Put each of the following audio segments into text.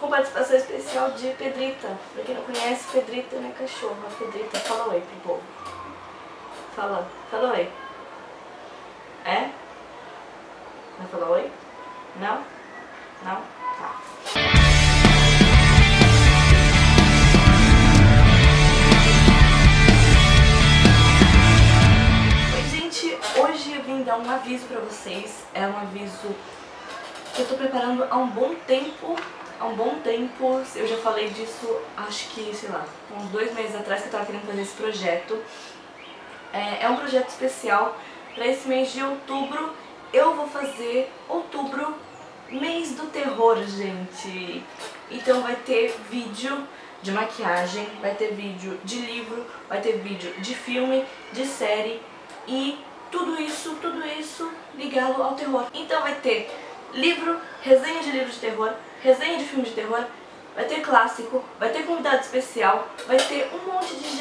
participação especial de Pedrita. Pra quem não conhece, Pedrita é minha cachorra. Pedrita, fala oi pro povo. Fala oi. É? Vai falar oi? Não? Não? Tá. Oi, gente. Hoje eu vim dar um aviso pra vocês. É um aviso que eu tô preparando há um bom tempo. Eu já falei disso, acho que, sei lá, uns 2 meses atrás que eu tava querendo fazer esse projeto. É um projeto especial para esse mês de outubro. Eu vou fazer outubro, mês do terror, gente. Então vai ter vídeo de maquiagem, vai ter vídeo de livro, vai ter vídeo de filme, de série e tudo isso ligado ao terror. Então vai ter livro, resenha de livro de terror, resenha de filme de terror, vai ter clássico, vai ter convidado especial, vai ter um monte de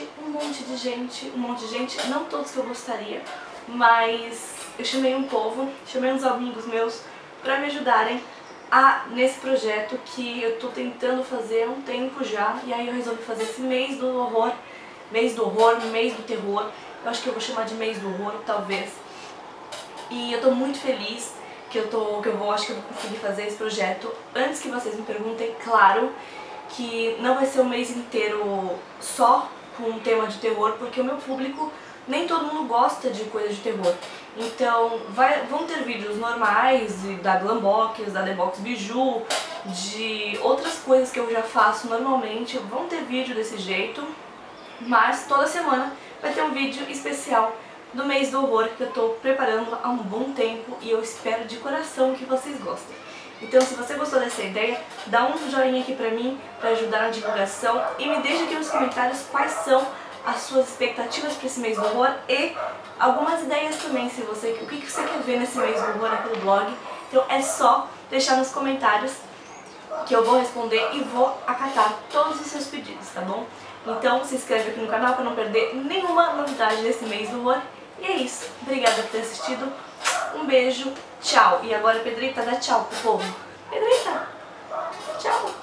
gente, não todos que eu gostaria, mas eu chamei um povo, chamei uns amigos meus pra me ajudarem nesse projeto que eu tô tentando fazer há um tempo já, e aí eu resolvi fazer esse mês do horror, mês do terror, eu acho que eu vou chamar de mês do horror, talvez, e eu tô muito feliz que eu acho que eu vou conseguir fazer esse projeto. Antes que vocês me perguntem, claro que não vai ser o mês inteiro só com um tema de terror, porque o meu público, nem todo mundo gosta de coisa de terror. Então vão ter vídeos normais, da Glambox, da The Box Biju, de outras coisas que eu já faço normalmente, vão ter vídeo desse jeito, mas toda semana vai ter um vídeo especial do mês do horror que eu tô preparando há um bom tempo e eu espero de coração que vocês gostem. Então, se você gostou dessa ideia, dá um joinha aqui pra mim, pra ajudar na divulgação, e me deixa aqui nos comentários quais são as suas expectativas para esse mês do horror e algumas ideias também, o que você quer ver nesse mês do horror aqui no blog. Então é só deixar nos comentários que eu vou responder e vou acatar todos os seus pedidos, tá bom? Então se inscreve aqui no canal para não perder nenhuma novidade desse mês do horror. E é isso. Obrigada por ter assistido. Um beijo. Tchau. E agora, Pedrita, dá tchau pro povo. Pedrita, tchau.